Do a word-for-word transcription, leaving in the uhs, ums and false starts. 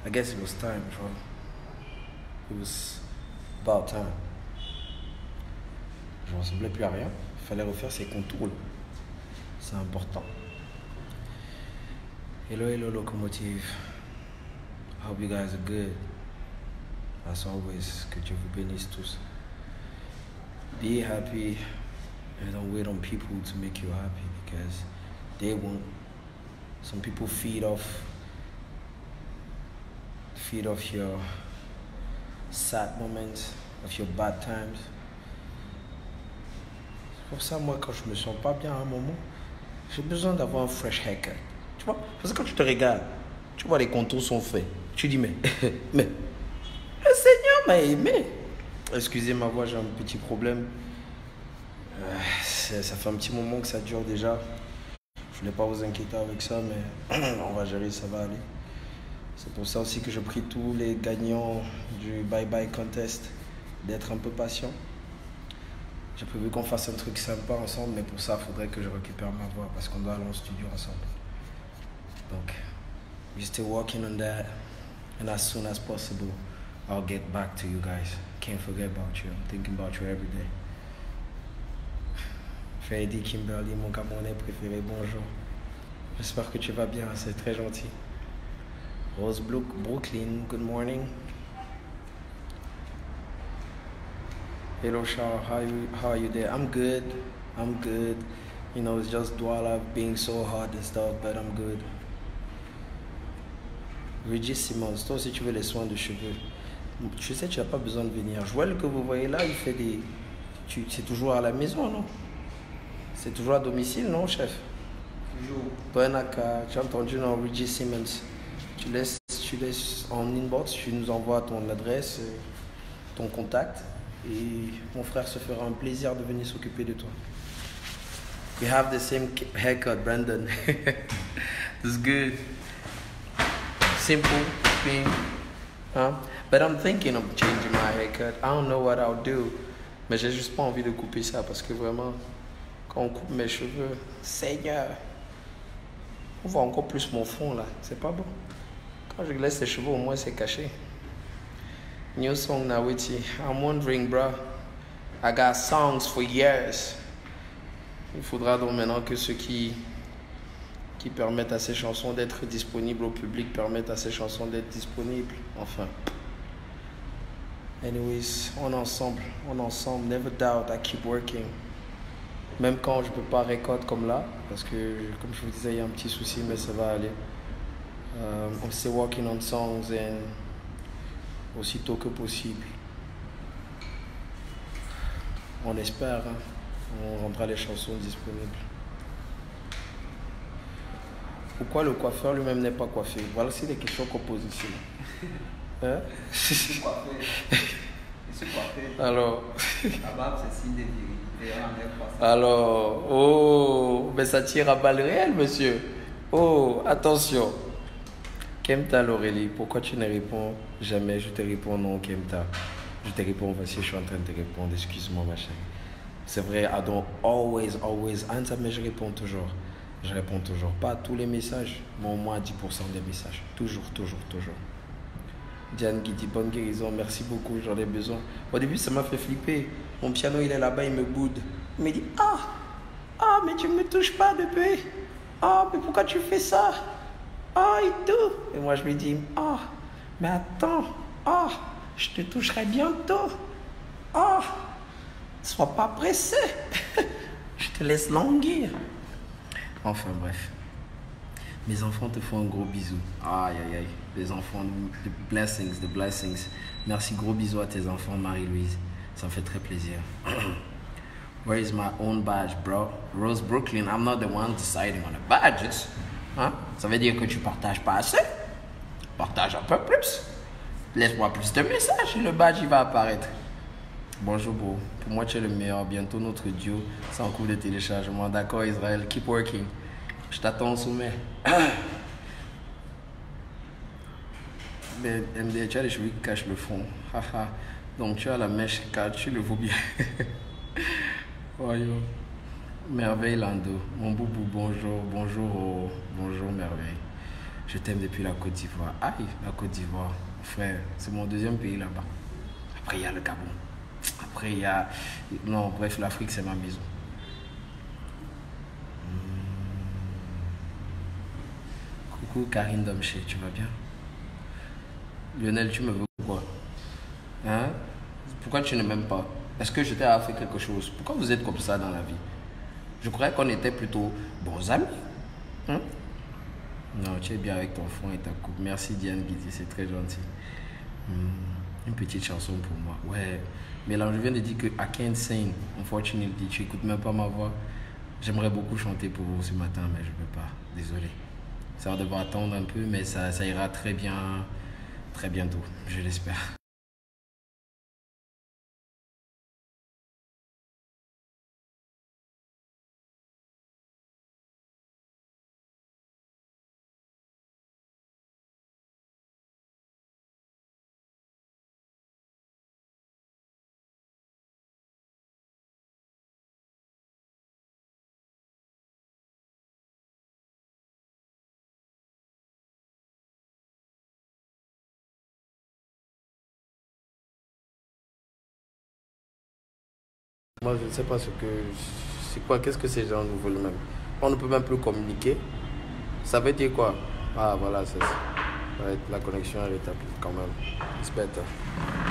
I guess it was time, bro. It was about time. Je ne ressemblais plus à rien. Il fallait refaire ses contours. Là. C'est important. Hello, hello, locomotive. I hope you guys are good. As always, que Dieu vous bénisse tous. Be happy and don't wait on people to make you happy because they won't. Some people feed off feed off your sad moments, of your bad times. C'est pour ça, moi, quand je me sens pas bien à un moment, j'ai besoin d'avoir un fresh haircut. Tu vois? Parce que quand tu te regardes, tu vois les contours sont faits. Tu dis, mais, mais, le Seigneur m'a aimé. Excusez ma voix, j'ai un petit problème. Euh, ça fait un petit moment que ça dure déjà. Je voulais pas vous inquiéter avec ça, mais on va gérer, ça va aller. C'est pour ça aussi que je prie tous les gagnants du Bye Bye Contest d'être un peu patients. J'ai prévu qu'on fasse un truc sympa ensemble, mais pour ça, il faudrait que je récupère ma voix parce qu'on doit aller en studio ensemble. Donc, we're still working on that, and as soon as possible, I'll get back to you guys. Can't forget about you. I'm thinking about you every day. Freddy Kimberly, mon Camerounais préféré, bonjour. J'espère que tu vas bien, c'est très gentil. Rose Brooklyn, good morning. Hello, Shah, how you, how are you there? I'm good, I'm good. You know, it's just Douala being so hot and stuff, but I'm good. Regis Simmons, toi aussi tu veux les soins de cheveux. Je sais que tu n'as pas besoin de venir. Joël que vous voyez là, il fait des... Tu... C'est toujours à la maison, non? C'est toujours à domicile, non, chef? Toujours. Toi, Naka, tu as entendu, non, Regis Simmons. Tu laisses, tu laisses en inbox, tu nous envoies ton adresse, ton contact, et mon frère se fera un plaisir de venir s'occuper de toi. We have the same haircut, Brandon. It's good. Simple thing. Huh? But I'm thinking of changing my haircut. I don't know what I'll do. Mais j'ai juste pas envie de couper ça parce que vraiment, quand on coupe mes cheveux, Seigneur, on voit encore plus mon fond là. C'est pas bon. Quand je laisse les cheveux, au moins c'est caché. New song Nawiti. I'm wondering, bro. I got songs for years. Il faudra donc maintenant que ceux qui, qui permettent à ces chansons d'être disponibles au public permettent à ces chansons d'être disponibles. Enfin. Anyways, on est ensemble. On est ensemble. Never doubt, I keep working. Même quand je ne peux pas récolter comme là, parce que, comme je vous disais, il y a un petit souci, mais ça va aller. Um, I'm still working on songs and aussitôt que possible. On espère, hein, on rendra les chansons disponibles. Pourquoi le coiffeur lui-même n'est pas coiffé? Voilà, c'est des questions qu'on pose ici. Hein? C'est coiffé. C'est coiffé. Alors. La barbe, c'est signe de virilité. Alors, oh, mais ça tire à balles réelles, monsieur. Oh, attention. Kemta Laurélie, pourquoi tu ne réponds jamais? Je te réponds non, Kemta. Je te réponds, voici, je suis en train de te répondre. Excuse-moi, ma chérie. C'est vrai, I don't always, always answer, mais je réponds toujours. Je réponds toujours. Pas à tous les messages, mais au moins à dix pour cent des messages. Toujours, toujours, toujours. Diane qui dit bonne guérison, merci beaucoup, j'en ai besoin. Au début, ça m'a fait flipper. Mon piano, il est là-bas, il me boude. Il me dit, ah, ah, mais tu ne me touches pas, bébé. Ah, mais pourquoi tu fais ça? Ah, et tout. Et moi, je lui dis, ah, mais attends, ah, je te toucherai bientôt. Ah, sois pas pressé. Je te laisse languir. Enfin, bref. Mes enfants te font un gros bisou. Aïe, aïe, aïe. Les enfants, the blessings, the blessings. Merci, gros bisous à tes enfants, Marie-Louise. Ça me fait très plaisir. Where is my own badge, bro? Rose Brooklyn, I'm not the one deciding on the badges. Hein? Ça veut dire que tu partages pas assez. Partage un peu plus. Laisse-moi plus de messages et le badge il va apparaître. Bonjour bro, pour moi tu es le meilleur. Bientôt notre duo, c'est en cours de téléchargement. D'accord Israël, keep working. Je t'attends au sommet. Mais M D, tu as les cheveux qui cachent le fond. Donc tu as la mèche car tu le vaux bien. Oh yo. Merveille Lando, mon boubou, bonjour, bonjour, oh, bonjour Merveille. Je t'aime depuis la Côte d'Ivoire. Aïe, la Côte d'Ivoire, frère, c'est mon deuxième pays là-bas. Après, il y a le Gabon. Après, il y a... Non, bref, l'Afrique, c'est ma maison. Coucou Karine Domché, tu vas bien? Lionel, tu me veux quoi? Hein? Pourquoi tu ne m'aimes pas? Est-ce que je t'ai fait quelque chose? Pourquoi vous êtes comme ça dans la vie? Je croyais qu'on était plutôt bons amis. Hein? Non, tu es bien avec ton fond et ta coupe. Merci Diane Guidi, c'est très gentil. Hmm, une petite chanson pour moi. Ouais, mais là je viens de dire que I can't sing, unfortunately. Tu écoutes même pas ma voix. J'aimerais beaucoup chanter pour vous ce matin, mais je ne peux pas. Désolé. Ça va devoir attendre un peu, mais ça, ça ira très bien, très bientôt, je l'espère. Moi, je ne sais pas ce que... C'est quoi, qu'est-ce que ces gens nous veulent même? On ne peut même plus communiquer. Ça veut dire quoi? Ah, voilà, c'est ça. Ouais, la connexion est établie quand même. C'est bête. Hein.